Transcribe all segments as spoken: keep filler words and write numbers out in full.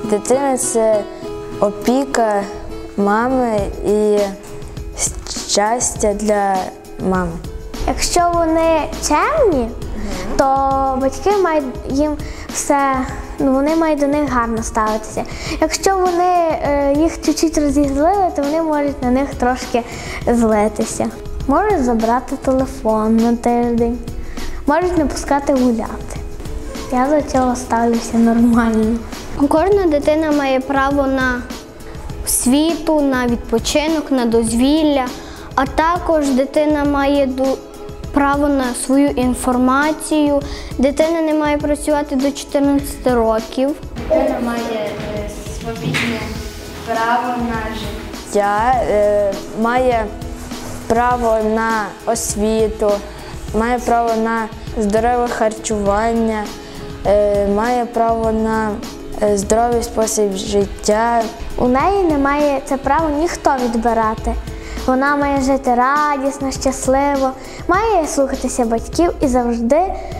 Дитина – це опіка мами і щастя для мами. Якщо вони чемні, то батьки мають їм все, ну, вони мають до них гарно ставитися. Якщо вони е, їх чуть-чуть розізлили, то вони можуть на них трошки злитися. Можуть забрати телефон на тиждень, можуть не пускати гуляти. Я до цього ставлюся нормально. Кожна дитина має право на освіту, на відпочинок, на дозвілля, а також дитина має право на свою інформацію. Дитина не має працювати до чотирнадцяти років. Дитина має свобідне право на життя, е, має право на освіту, має право на здорове харчування, е, має право на здоровий спосіб життя. У неї не має це право ніхто відбирати. Вона має жити радісно, щасливо, має слухатися батьків і завжди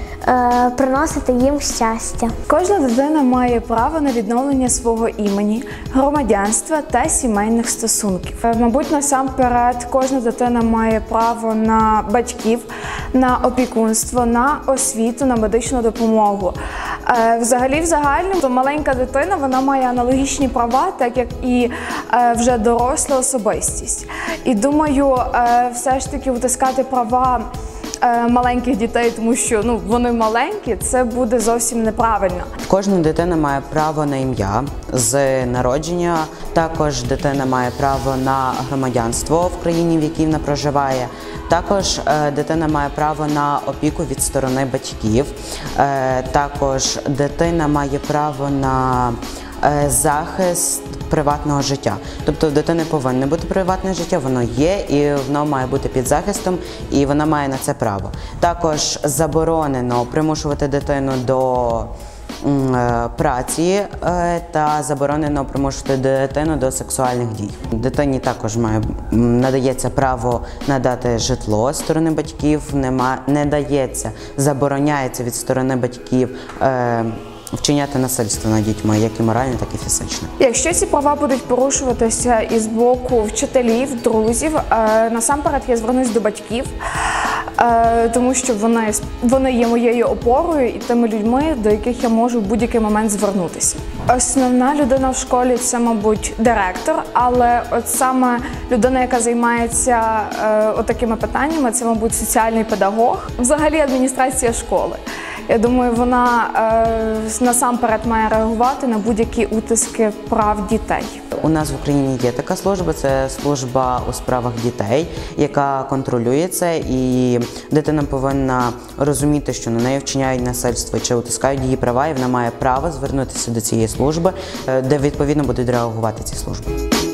е, приносити їм щастя. Кожна дитина має право на відновлення свого імені, громадянства та сімейних стосунків. Мабуть, насамперед, кожна дитина має право на батьків, на опікунство, на освіту, на медичну допомогу. Взагалі, в загальному, то маленька дитина, вона має аналогічні права, так як і вже доросла особистість. І думаю, все ж таки утискати права маленьких дітей, тому що ну, вони маленькі, це буде зовсім неправильно. Кожна дитина має право на ім'я з народження, також дитина має право на громадянство в країні, в якій вона проживає. Також е, дитина має право на опіку від сторони батьків. Е, також дитина має право на е, захист приватного життя. Тобто в дитини повинно бути приватне життя, воно є і воно має бути під захистом, і вона має на це право. Також заборонено примушувати дитину до праці та заборонено примушувати дитину до сексуальних дій. Дитині також має надається право надати житло з сторони батьків, нема, не дається, забороняється від сторони батьків е, вчиняти насильство над дітьми, як і моральне, так і фізичне. Якщо ці права будуть порушуватися із боку вчителів, друзів, е, насамперед я звернусь до батьків, е, тому що вони, вони є моєю опорою і тими людьми, до яких я можу в будь-який момент звернутися. Основна людина в школі – це, мабуть, директор, але от саме людина, яка займається е, отакими питаннями, це, мабуть, соціальний педагог, взагалі адміністрація школи. Я думаю, вона е, насамперед має реагувати на будь-які утиски прав дітей. У нас в Україні є така служба, це служба у справах дітей, яка контролює це, і дитина повинна розуміти, що на неї вчиняють насильство чи утискають її права, і вона має право звернутися до цієї служби, де відповідно будуть реагувати ці служби.